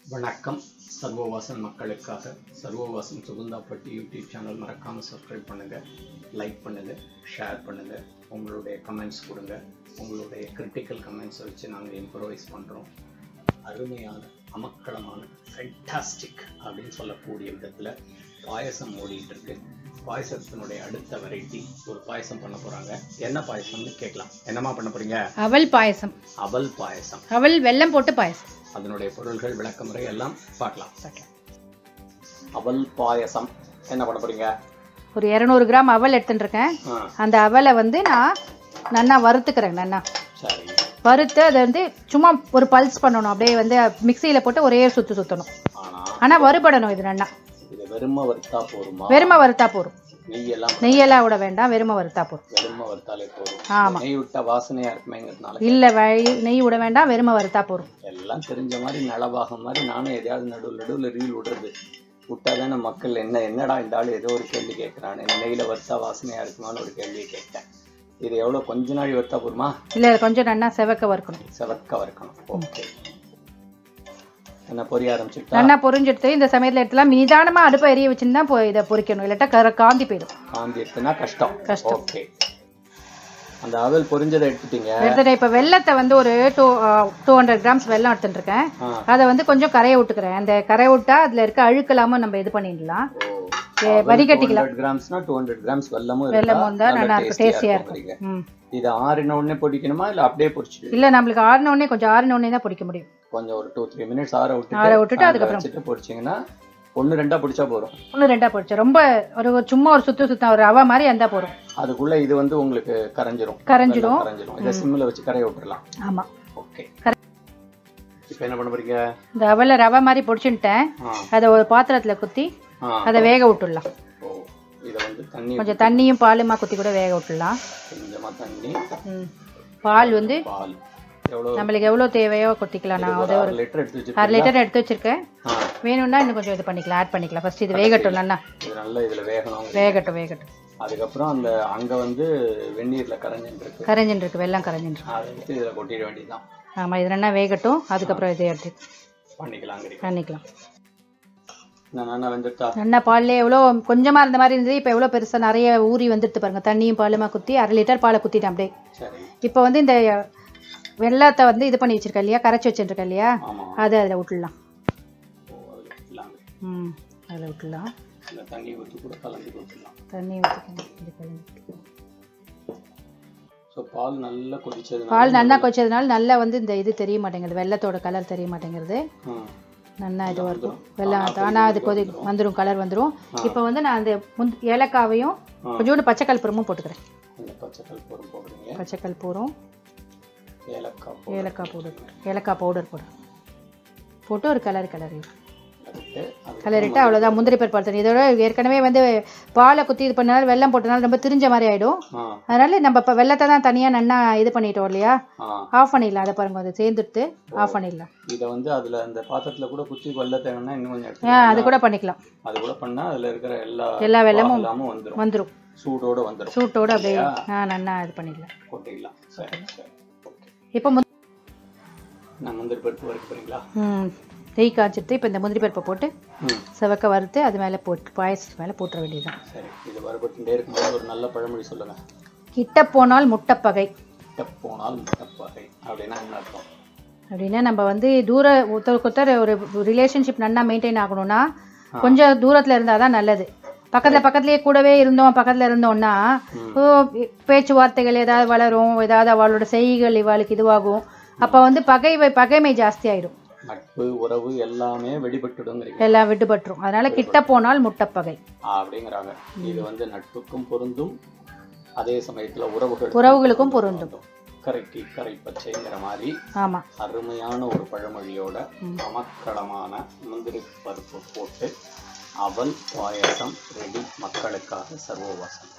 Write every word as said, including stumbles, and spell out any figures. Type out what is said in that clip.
வணக்கம். சர்வவாசன் மக்களுக்காக சர்வவாசன் சுகுந்தாப்பட்டி யூடியூப் சேனல் மறக்காமல் சப்ஸ்கிரைப் பண்ணுங்கள், லைக் பண்ணுங்கள், ஷேர் பண்ணுங்கள், உங்களுடைய கமெண்ட்ஸ் கொடுங்க. உங்களுடைய கிரிட்டிக்கல் கமெண்ட்ஸை வச்சு நாங்கள் இம்ப்ரவைஸ் பண்ணுறோம். அருமையான அமக்களமான ஃபென்டாஸ்டிக் அப்படின்னு சொல்லக்கூடிய விதத்தில் பாயசம் ஓடிட்டு இருக்கு. பாயசத்தினுடைய அடுத்த வெரைட்டி ஒரு பாயசம் பண்ண போறாங்க. என்ன பாயசம்னு கேட்கலாம். என்னமா பண்ண போறீங்க? அவல் பாயசம். அவல் பாயசம், அவல் வெல்லம் போட்டு பாயசம். அதனுடைய பொருள்கள் விளக்கமுறை எல்லாம் பார்க்கலாம். அவல் பாயசம் என்ன பண்ண போறீங்க? ஒரு இருநூறு கிராம் அவல் எடுத்துட்டு இருக்கேன். அந்த அவலை வந்து நான் நன்னா வறுத்துக்கிறேன். நன்னா சரி, வறுத்து அதை வந்து சும்மா ஒரு பல்ஸ் பண்ணணும். அப்படியே வந்து மிக்சியில போட்டு ஒரே சுத்து சுத்தணும். ஆனா வறுபடணும். இது நன்னா வெறும வறுத்தா போதுமா? வெறும வறுத்தா போதும். நெய்யெல்லாம் நெய்யெல்லாம் விட வேண்டாம், வெறும வறுத்தா போதும். வெறும வறுத்தாலே போதும். ஆமா, நெய் விட்டா வாசனையா இருக்குமேங்கிறதுனால இல்ல, நெய் விட வேண்டாம், வெறும வறுத்தா போதும். எல்லாம் தெரிஞ்ச மாதிரி நலபாகம் மாதிரி நானும் எதையாவது நடுவில் நடுவில் ரீல் விடுறது. விட்டாதானே மக்கள் என்ன என்னடா இந்த ஆள் ஏதோ ஒரு கேள்வி கேட்கறான்னு, நெய்யில வறுத்தா வாசனையா இருக்குமான்னு ஒரு கேள்வியை கேட்டேன். இது எவ்வளவு கொஞ்ச நாள் வறுத்தா போதுமா? இல்ல, கொஞ்சம் நன்னா செவக்க வறுக்கணும். செவக்க வறுக்கணும். ஓகே, என்ன பொரிய ஆரம்பிச்சுட்டா? நல்லா பொரிஞ்சிடுத்து. இந்த சமயத்துல எடுத்துலாம் நிதானமா அடுப்பை எரிய வச்சுன்னு தான் இதை பொரிக்கணும். இல்லாட்டா காந்தி போயிடும். காந்தி எடுத்துனா கஷ்டம். கஷ்டம். ஓகே, அந்த அவல் பொரிஞ்சதை எடுத்துட்டீங்க. எடுத்துட்டேன். இப்போ வெள்ளத்தை வந்து ஒரு டூ டூ ஹண்ட்ரட் கிராம்ஸ் வெள்ளம் எடுத்துட்டு இருக்கேன். அதை வந்து கொஞ்சம் கரைய விட்டுக்கிறேன். அந்த கரைய விட்டா அதுல இருக்க அழுக்கலாம நம்ம இது பண்ணிடலாம், வடிகட்டிக்கலாம். கிராம்ஸ்னா டூ ஹண்ட்ரட் கிராம்ஸ் வெல்லமும் வெல்லமும் தான் நல்லா இருக்கும், டேஸ்டியா இருக்கும். இது ஆறின உடனே பொடிக்கணுமா இல்ல அப்படியே பொரிச்சிட்டு? இல்ல, நம்மளுக்கு ஆறின உடனே, கொஞ்சம் ஆறின உடனே தான் பொரிக்க முடியும். கொஞ்சம் ஒரு டூ த்ரீ மினிட்ஸ் ஆற விட்டு ஆற விட்டுட்டு அதுக்கப்புறம் பொரிச்சிங்கன்னா ஒன்று ரெண்டா பிடிச்சா போதும். ஒன்று ரெண்டா பிடிச்சா ரொம்ப ஒரு சும்மா ஒரு சுத்து சுத்தம் ஒரு ரவா மாதிரி இருந்தா போதும். அதுக்குள்ள இது வந்து உங்களுக்கு கரைஞ்சிரும். கரைஞ்சிரும். கரைஞ்சிரும். இதை சிம்மில் வச்சு கரைய விட்டுறலாம். ஆமா. ஓகே, இப்போ என்ன பண்ண போறீங்க? இந்த அவலை ரவா மாதிரி பொடிச்சுட்டேன். அதை ஒரு பாத்திரத்துல குத்தி அதை வேக விட்டுடலாம். இதை வந்து தண்ணி கொஞ்சம் தண்ணியும் பாலுமா குத்தி கூட வேக விட்டுடலாம். கொஞ்சமா தண்ணி, பால் வந்து பால் எவ்வளோ நம்மளுக்கு எவ்வளவு தேவையோ கொட்டிக்கலாம். நான் அதை ஒரு லிட்டர் எடுத்து வச்சிருக்கேன். அரை லிட்டர் எடுத்து வச்சிருக்கேன். வேணும்னா இன்னும் கொஞ்சம் இது பண்ணிக்கலாம், ஆட் பண்ணிக்கலாம். ஃபர்ஸ்ட் இது வேகட்டும். நல்லா இது நல்லா இதுல வேகணும். வேகட்டும் வேகட்டும் அதுக்கப்புறம் அந்த அங்க வந்து வெந்நீர்ல கரைஞ்சிட்டு இருக்கு. கரைஞ்சிட்டு இருக்கு, வெள்ளம் கரைஞ்சிட்டு இருக்கு. அதை எடுத்து இதுல கொட்டிட வேண்டியதுதான். ஆமா, இது நல்லா வேகட்டும். அதுக்கப்புறம் இதை எடுத்து பண்ணிக்கலாம் பண்ணிக்கலாம். நல்லா பால்ல எவ்வளோ கொஞ்சமா இருந்த மாதிரி இருந்தது, இப்போ எவ்வளோ பெருசா நிறைய ஊறி வந்துட்டு பாருங்க. தண்ணியும் பாலுமா குத்தி அரை லிட்டர் பாலை குத்திட்டேன் அப்படியே. இப்போ வந்து இந்த வெள்ளத்தை வந்து இது பண்ணி வச்சிருக்கேன் இல்லையா, கரைச்சி வச்சுருக்கேன் இல்லையா, அது அதில் விட்டுடலாம். ம், அதில் விட்டுடலாம். தண்ணி ஊற்றி கூட கலந்து கொடுத்துடலாம். தண்ணி ஊற்றி ஸோ பால் நல்லா கொதிச்சது பால் நல்லா கொதிச்சதுனால நல்லா வந்து இந்த இது தெரிய மாட்டேங்குது, வெள்ளத்தோட கலர் தெரிய மாட்டேங்கிறது. நல்லா இதுவாக இருக்கும். வெள்ளம் தானா அது கொதி வந்துடும், கலர் வந்துடும். இப்போ வந்து நான் அந்த முந் ஏலக்காவையும் கொஞ்சோண்டு பச்சை கற்பூரமும் போட்டுக்கிறேன். பச்சை கற்பூரம் போடுறீங்க? பச்சை கற்பூரம், ஏலக்காய் ஏலக்காய் பவுடர், ஏலக்காய் பவுடர் போடு போட்டு ஒரு கலர் கலர் கலரிட்டு அவ்வளோதான். முந்திரி பருப்பு பருத்தணும். இதோட ஏற்கனவே வந்து பாலை குத்தி இது பண்ணாலும் வெள்ளம் போட்டனால ரொம்ப திரிஞ்ச மாதிரி ஆகிடும். அதனால நம்ம இப்போ வெள்ளத்தை தான் தனியாக நன்னா இது பண்ணிட்டோம் இல்லையா, ஆஃப் பண்ணிடலாம். அதை பாருங்க, அதை சேர்ந்துட்டு ஆஃப் பண்ணிடலாம். இதை வந்து அதில் அந்த பாத்திரத்தில் கூட குத்தி வெள்ளத்தை வேணா இன்னும் கொஞ்சம் ஆ அது கூட பண்ணிக்கலாம். அது கூட பண்ணால் அதில் இருக்கிற எல்லா எல்லா வெள்ளமும் வந்துடும் வந்துடும் சூடோடு வந்துடும். சூட்டோடு அப்படியே ஆ நன்னா இது பண்ணிடலாம், கொட்டிடலாம். சரி சரி. இப்போ நான் முந்திரி பருப்பு வறுக்க போறீங்களா? ம், நெய் காய்ச்சிட்டு இப்போ இந்த முந்திரி பருப்பை போட்டு செவக்க வறுத்து அது மேலே போட்டு பாயசத்து மேலே போட்டுற வேண்டியதுதான். சரி, இது வறுபட்டுட்டே இருக்கும்போது ஒரு நல்ல பழமொழி சொல்லுங்க. கிட்ட போனால் முட்டைப்பகை. கிட்ட போனால் முட்டைப்பகை அப்படின்னா என்ன அர்த்தம்? அப்படின்னா நம்ம வந்து தூர ஒருத்தருக்கு ஒருத்தர் ஒரு ரிலேஷன்ஷிப் நல்லா மெயின்டைன் ஆகணும்னா கொஞ்சம் தூரத்தில் இருந்தால் தான் நல்லது. பக்கத்தில் பக்கத்துலேயே கூடவே இருந்தோம், பக்கத்தில் இருந்தோம்னா பேச்சுவார்த்தைகள் ஏதாவது வளரும், ஏதாவது அவளோட செய்கைகள் இவாளுக்கு இதுவாகும். அப்போ வந்து பகை பகைமை ஜாஸ்தி ஆயிடும். நட்பு உறவு எல்லாமே வெடிபட்டுடும், எல்லாம் விடுபட்டுரும். அதனால கிட்ட போனால் முட்டைப்பகை அப்படிங்கிறாங்க. இது வந்து நட்புக்கும் பொருந்தும், அதே சமயத்துல உறவுகள் உறவுகளுக்கும் பொருந்தும். கரைக்கு கரை பச்சைங்கிற மாதிரி. ஆமா, அருமையான ஒரு பழமொழியோட அமக்களமான முந்திரி பருப்பு போட்டு அவல் பாயசம் ரெடி மக்களுக்காக. சர்வவாசன்.